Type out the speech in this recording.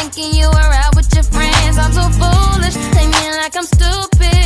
thinking you were out with your friends. I'm so foolish, play me like I'm stupid.